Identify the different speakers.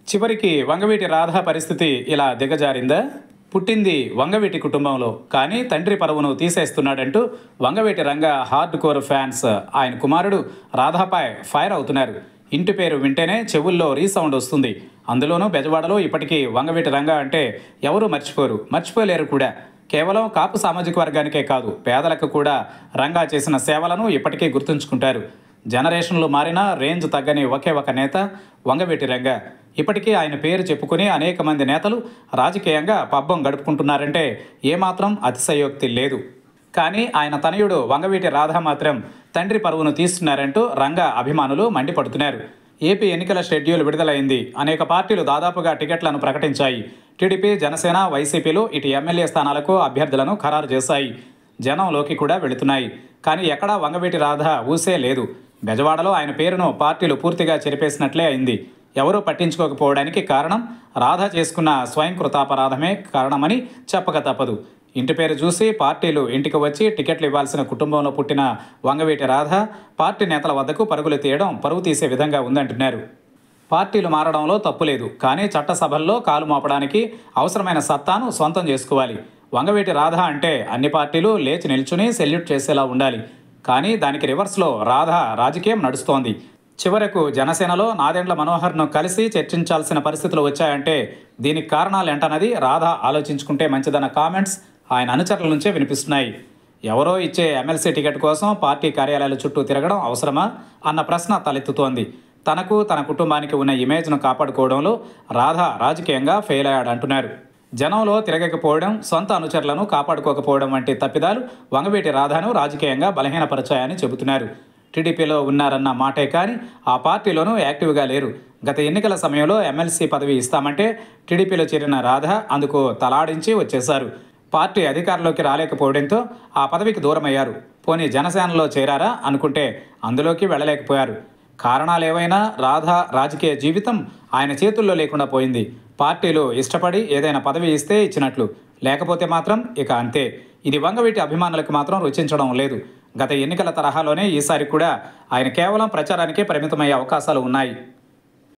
Speaker 1: చివరికి వంగవీటి రాధ పరిస్థితి ఇలా దిగజారిందా? పుట్టింది వంగవీటి కుటుంబంలో, కానీ తండ్రి పరువును తీసేస్తున్నాడంటూ వంగవీటి రంగ హార్డ్ కోర్ ఫ్యాన్స్ ఆయన కుమారుడు రాధాపై ఫైర్ అవుతున్నారు. ఇంటి పేరు వింటేనే చెవుల్లో రీసౌండ్ వస్తుంది. అందులోనూ బెజవాడలో ఇప్పటికీ వంగవీటి రంగ అంటే ఎవరూ మర్చిపోలేరు కూడా. కేవలం కాపు సామాజిక వర్గానికే కాదు, పేదలకు కూడా రంగా చేసిన సేవలను ఇప్పటికీ గుర్తుంచుకుంటారు. జనరేషన్లు మారినా రేంజ్ తగ్గని ఒకే ఒక నేత వంగవీటి రంగ. ఇప్పటికీ ఆయన పేరు చెప్పుకుని అనేక మంది నేతలు రాజకీయంగా పబ్బం గడుపుకుంటున్నారంటే ఏమాత్రం అతిశయోక్తి లేదు. కానీ ఆయన తనయుడు వంగవీటి రాధ మాత్రం తండ్రి పరువును తీస్తున్నారంటూ రంగ అభిమానులు మండిపడుతున్నారు. ఏపీ ఎన్నికల షెడ్యూల్ విడుదలైంది. అనేక పార్టీలు దాదాపుగా టికెట్లను ప్రకటించాయి. టీడీపీ, జనసేన, వైసీపీలు ఇటు ఎమ్మెల్యే స్థానాలకు అభ్యర్థులను ఖరారు చేశాయి. జనంలోకి కూడా వెళుతున్నాయి. కానీ ఎక్కడా వంగవీటి రాధ ఊసే లేదు. బెజవాడలో ఆయన పేరును పార్టీలు పూర్తిగా చెరిపేసినట్లే అయింది. ఎవరూ పట్టించుకోకపోవడానికి కారణం రాధ చేసుకున్న స్వయంకృతాపరాధమే కారణమని చెప్పక తప్పదు. ఇంటి పేరు చూసి పార్టీలు ఇంటికి వచ్చి టికెట్లు ఇవ్వాల్సిన కుటుంబంలో పుట్టిన వంగవీటి రాధ పార్టీ నేతల వద్దకు పరుగులు తీయడం పరువు తీసే విధంగా ఉందంటున్నారు. పార్టీలు మారడంలో తప్పులేదు, కానీ చట్టసభల్లో కాలు మోపడానికి అవసరమైన సత్తాను సొంతం చేసుకోవాలి. వంగవీటి రాధ అంటే అన్ని పార్టీలు లేచి నిల్చుని సెల్యూట్ చేసేలా ఉండాలి. కానీ దానికి రివర్స్లో రాధ రాజకీయం నడుస్తోంది. చివరకు జనసేనలో నాదెండ్ల మనోహర్ను కలిసి చర్చించాల్సిన పరిస్థితులు వచ్చాయంటే దీనికి కారణాలేంటన్నది రాధ ఆలోచించుకుంటే మంచిదన్న కామెంట్స్ ఆయన అనుచరుల నుంచే వినిపిస్తున్నాయి. ఎవరో ఇచ్చే ఎమ్మెల్సీ టికెట్ కోసం పార్టీ కార్యాలయాల చుట్టూ తిరగడం అవసరమా అన్న ప్రశ్న తలెత్తుతోంది. తనకు తన కుటుంబానికి ఉన్న ఇమేజ్ను కాపాడుకోవడంలో రాధ రాజకీయంగా ఫెయిల్ అయ్యాడంటున్నారు. జనంలో తిరగకపోవడం, సొంత అనుచరులను కాపాడుకోకపోవడం వంటి తప్పిదాలు వంగవీటి రాధను రాజకీయంగా బలహీనపరిచాయని చెబుతున్నారు. టీడీపీలో ఉన్నారన్న మాటే కానీ ఆ పార్టీలోనూ యాక్టివ్గా లేరు. గత ఎన్నికల సమయంలో ఎమ్మెల్సీ పదవి ఇస్తామంటే టీడీపీలో చేరిన రాధ అందుకు తలాడించి వచ్చేశారు. పార్టీ అధికారంలోకి రాలేకపోవడంతో ఆ పదవికి దూరమయ్యారు. పోనీ జనసేనలో చేరారా అనుకుంటే అందులోకి వెళ్ళలేకపోయారు. కారణాలేవైనా రాధ రాజకీయ జీవితం ఆయన చేతుల్లో లేకుండా పోయింది. పార్టీలు ఇష్టపడి ఏదైనా పదవి ఇస్తే ఇచ్చినట్లు, లేకపోతే మాత్రం ఇక అంతే. ఇది వంగవీటి అభిమానులకు మాత్రం రుచించడం లేదు. గత ఎన్నికల తరహాలోనే ఈసారి కూడా ఆయన కేవలం ప్రచారానికే పరిమితమయ్యే అవకాశాలు ఉన్నాయి.